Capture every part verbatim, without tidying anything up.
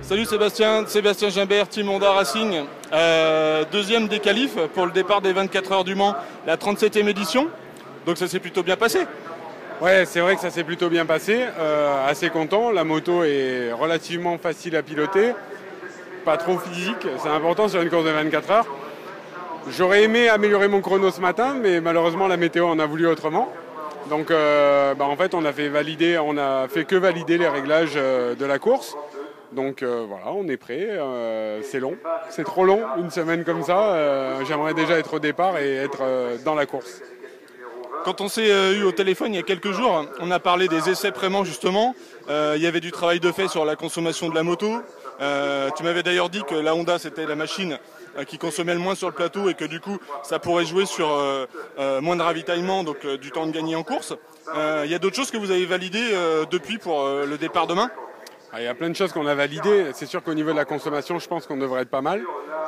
Salut Sébastien, Sébastien Gimbert, Team Honda Racing, euh, deuxième des qualifs pour le départ des vingt-quatre heures du Mans, la trente-septième édition, donc ça s'est plutôt bien passé. Ouais, c'est vrai que ça s'est plutôt bien passé, euh, assez content, la moto est relativement facile à piloter, pas trop physique, c'est important sur une course de vingt-quatre heures. J'aurais aimé améliorer mon chrono ce matin, mais malheureusement la météo en a voulu autrement. Donc euh, bah en fait on a fait valider, on a fait que valider les réglages euh, de la course. Donc euh, voilà, on est prêt. Euh, c'est long, c'est trop long, une semaine comme ça. Euh, J'aimerais déjà être au départ et être euh, dans la course. Quand on s'est euh, eu au téléphone il y a quelques jours, on a parlé des essais Prémant justement. Euh, il y avait du travail de fait sur la consommation de la moto. Euh, tu m'avais d'ailleurs dit que la Honda c'était la machine euh, qui consommait le moins sur le plateau et que du coup ça pourrait jouer sur euh, euh, moins de ravitaillement, donc euh, du temps de gagner en course. Euh, il y a d'autres choses que vous avez validées euh, depuis pour euh, le départ demain? Il y a plein de choses qu'on a validées. C'est sûr qu'au niveau de la consommation, je pense qu'on devrait être pas mal.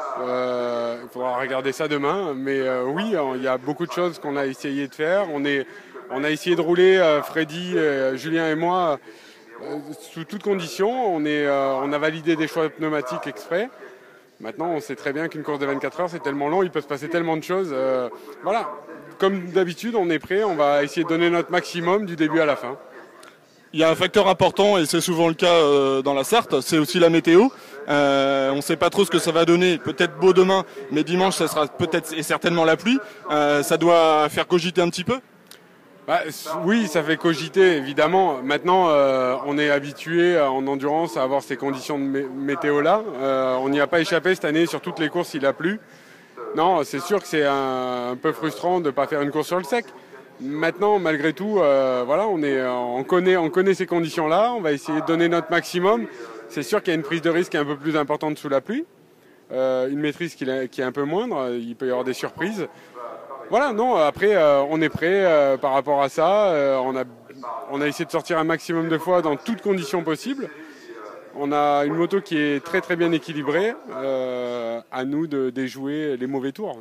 Euh, il faudra regarder ça demain. Mais euh, oui, il y a beaucoup de choses qu'on a essayé de faire. On, est, on a essayé de rouler, euh, Freddy, euh, Julien et moi, euh, sous toutes conditions. On, est, euh, on a validé des choix pneumatiques exprès. Maintenant, on sait très bien qu'une course de vingt-quatre heures, c'est tellement long, il peut se passer tellement de choses. Euh, voilà, comme d'habitude, on est prêt. On va essayer de donner notre maximum du début à la fin. Il y a un facteur important, et c'est souvent le cas euh, dans la Sarthe, c'est aussi la météo. Euh, on ne sait pas trop ce que ça va donner, peut-être beau demain, mais dimanche ça sera peut-être et certainement la pluie. Euh, ça doit faire cogiter un petit peu? Bah, oui, ça fait cogiter, évidemment. Maintenant, euh, on est habitué en endurance à avoir ces conditions de mé météo-là. Euh, on n'y a pas échappé cette année, sur toutes les courses il a plu. Non, c'est sûr que c'est un, un peu frustrant de ne pas faire une course sur le sec. Maintenant, malgré tout, euh, voilà, on, est, on, connaît, on connaît ces conditions-là, on va essayer de donner notre maximum. C'est sûr qu'il y a une prise de risque un peu plus importante sous la pluie, euh, une maîtrise qui est, qui est un peu moindre, il peut y avoir des surprises. Voilà, non, après, euh, on est prêt euh, par rapport à ça. Euh, on, a, on a essayé de sortir un maximum de fois dans toutes conditions possibles. On a une moto qui est très très bien équilibrée, euh, à nous de déjouer les mauvais tours.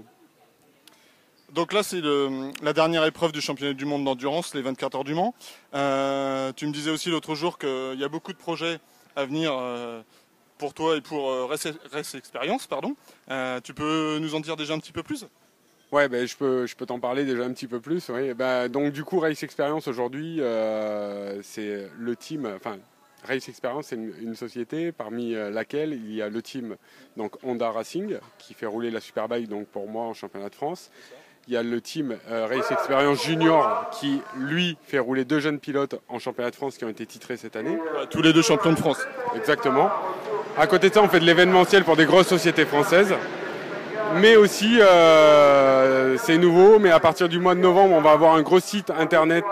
Donc là, c'est la dernière épreuve du championnat du monde d'endurance, les vingt-quatre heures du Mans. Euh, tu me disais aussi l'autre jour qu'il y a beaucoup de projets à venir euh, pour toi et pour euh, Race, Race Experience. Pardon. Euh, tu peux nous en dire déjà un petit peu plus? Ouais, ben, je peux, je peux t'en parler déjà un petit peu plus. Oui. Ben, donc du coup, Race Experience aujourd'hui, euh, c'est le team... Enfin, Race Experience, c'est une, une société parmi laquelle il y a le team donc Honda Racing qui fait rouler la Superbike donc pour moi en championnat de France. Il y a le team euh, Race Experience Junior qui, lui, fait rouler deux jeunes pilotes en championnat de France qui ont été titrés cette année. Tous les deux champions de France. Exactement. À côté de ça, on fait de l'événementiel pour des grosses sociétés françaises. Mais aussi, euh, c'est nouveau, mais à partir du mois de novembre, on va avoir un gros site internet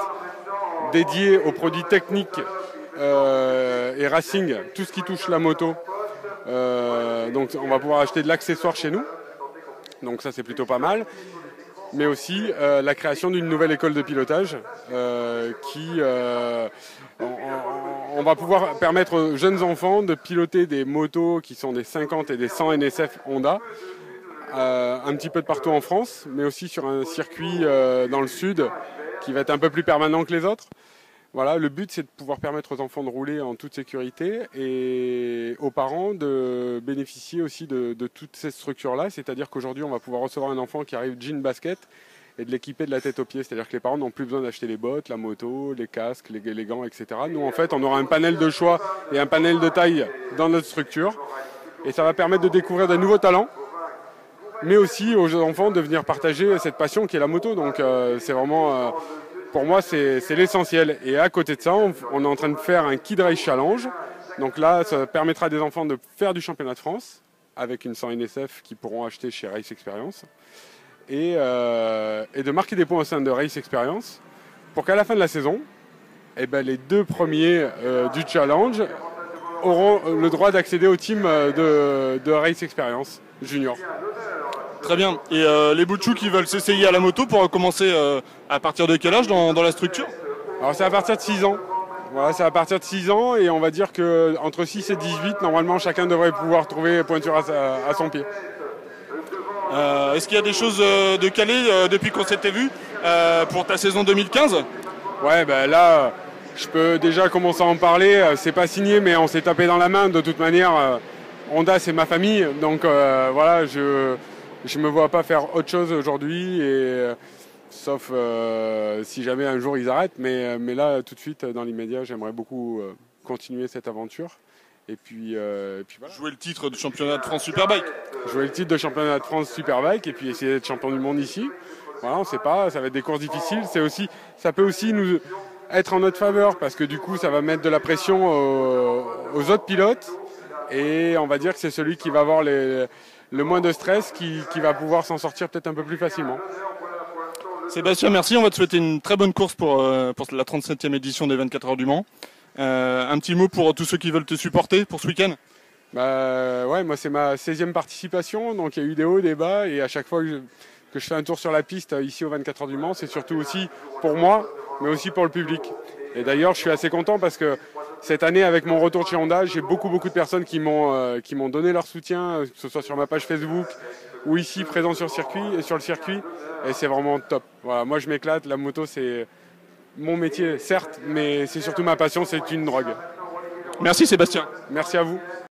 dédié aux produits techniques euh, et racing, tout ce qui touche la moto. Euh, donc on va pouvoir acheter de l'accessoire chez nous. Donc ça, c'est plutôt pas mal. Mais aussi euh, la création d'une nouvelle école de pilotage euh, qui, euh, on, on va pouvoir permettre aux jeunes enfants de piloter des motos qui sont des cinquante et des cent N S F Honda, euh, un petit peu de partout en France, mais aussi sur un circuit euh, dans le sud qui va être un peu plus permanent que les autres. Voilà, le but c'est de pouvoir permettre aux enfants de rouler en toute sécurité et aux parents de bénéficier aussi de, de toutes ces structures-là. C'est-à-dire qu'aujourd'hui on va pouvoir recevoir un enfant qui arrive jean basket et de l'équiper de la tête aux pieds. C'est-à-dire que les parents n'ont plus besoin d'acheter les bottes, la moto, les casques, les, les gants, et cetera. Nous en fait on aura un panel de choix et un panel de taille dans notre structure et ça va permettre de découvrir de nouveaux talents, mais aussi aux enfants de venir partager cette passion qui est la moto. Donc euh, c'est vraiment... Euh, Pour moi, c'est l'essentiel. Et à côté de ça, on, on est en train de faire un Kid Race Challenge. Donc là, ça permettra à des enfants de faire du championnat de France avec une cent N S F qu'ils pourront acheter chez Race Experience et, euh, et de marquer des points au sein de Race Experience pour qu'à la fin de la saison, eh ben, les deux premiers euh, du challenge auront le droit d'accéder au team de, de Race Experience Junior. Très bien. Et euh, les Boutchous qui veulent s'essayer à la moto pour commencer euh, à partir de quel âge dans, dans la structure? Alors c'est à partir de six ans. Voilà, c'est à partir de six ans et on va dire qu'entre six et dix-huit, normalement chacun devrait pouvoir trouver pointure à, sa, à son pied. Euh, Est-ce qu'il y a des choses euh, de calé euh, depuis qu'on s'était vu euh, pour ta saison deux mille quinze? Ouais, ben là, Je peux déjà commencer à en parler. C'est pas signé, mais on s'est tapé dans la main. De toute manière, euh, Honda, c'est ma famille. Donc euh, voilà, je je me vois pas faire autre chose aujourd'hui. Et, euh, sauf euh, si jamais un jour ils arrêtent. Mais, mais là, tout de suite, dans l'immédiat, j'aimerais beaucoup euh, continuer cette aventure. Et puis, euh, et puis voilà. Jouer le titre du championnat de France Superbike. Jouer le titre de championnat de France Superbike et puis essayer d'être champion du monde ici. Voilà, on ne sait pas, ça va être des courses difficiles. C'est aussi, ça peut aussi nous être en notre faveur parce que du coup, ça va mettre de la pression aux, aux autres pilotes. Et on va dire que c'est celui qui va avoir les, le moins de stress qui, qui va pouvoir s'en sortir peut-être un peu plus facilement. Sébastien, merci. On va te souhaiter une très bonne course pour, pour la trente-septième édition des vingt-quatre heures du Mans. Euh, un petit mot pour tous ceux qui veulent te supporter pour ce week-end. Bah ouais, moi c'est ma seizième participation, donc il y a eu des hauts, des bas, et à chaque fois que je, que je fais un tour sur la piste ici aux vingt-quatre heures du Mans, c'est surtout aussi pour moi, mais aussi pour le public. Et d'ailleurs, je suis assez content parce que cette année, avec mon retour chez Honda, j'ai beaucoup beaucoup de personnes qui m'ont euh, qui m'ont donné leur soutien, que ce soit sur ma page Facebook ou ici présent sur le circuit et sur le circuit, et c'est vraiment top. Voilà, moi je m'éclate, la moto c'est mon métier, certes, mais c'est surtout ma passion, c'est une drogue. Merci Sébastien. Merci à vous.